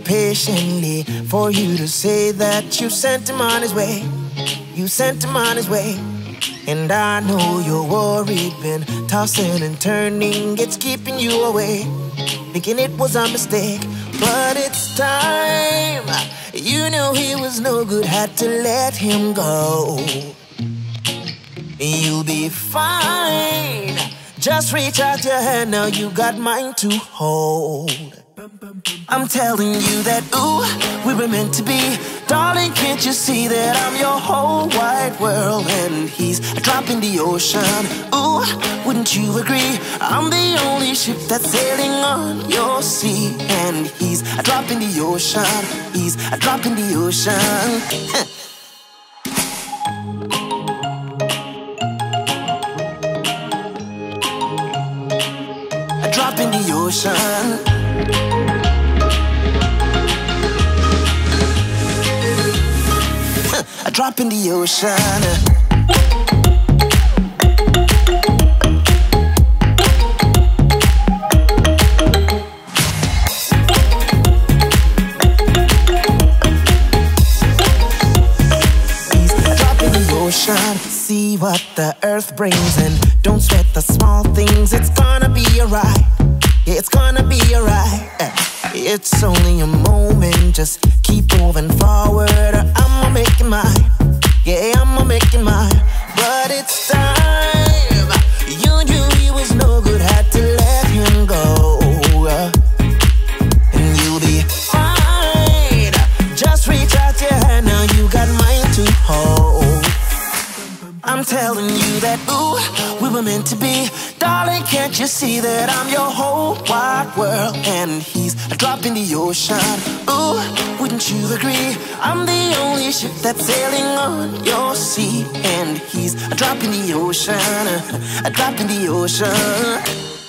patiently for you to say that you sent him on his way. You sent him on his way. And I know you're worried, been tossing and turning, it's keeping you away, thinking it was a mistake. But it's time. You knew he was no good, had to let him go. You'll be fine. Just reach out your hand, now you got mine to hold. I'm telling you that, ooh, we were meant to be. Darling, can't you see that I'm your whole wide world? And he's a drop in the ocean. Ooh, wouldn't you agree? I'm the only ship that's sailing on your sea. And he's a drop in the ocean. He's a drop in the ocean. A drop in the ocean. A drop in the ocean. He's a drop in the ocean. See what the earth brings and don't sweat the small things. It's gonna be alright. Yeah, it's gonna be alright. It's only a moment, just keep moving forward. I'ma make it mine, yeah, I'ma make it mine. But it's time. You knew he was no good, had to let him go. And you'll be fine. Just reach out your hand, now you got mine to hold. I'm telling you that, ooh, we were meant to be. Darling, can't you see that I'm your whole wide world? And he's a drop in the ocean. Ooh, wouldn't you agree? I'm the only ship that's sailing on your sea. And he's a drop in the ocean. A drop in the ocean.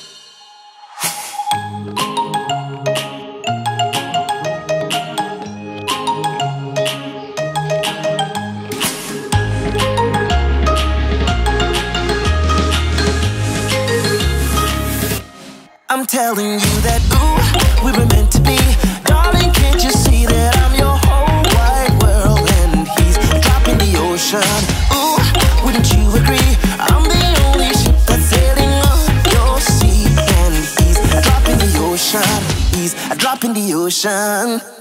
I'm telling you that, ooh, we were meant to be. Darling, can't you see that I'm your whole wide world? And he's a drop in the ocean. Ooh, wouldn't you agree? I'm the only ship that's sailing on your sea. And he's a drop in the ocean. He's a drop in the ocean.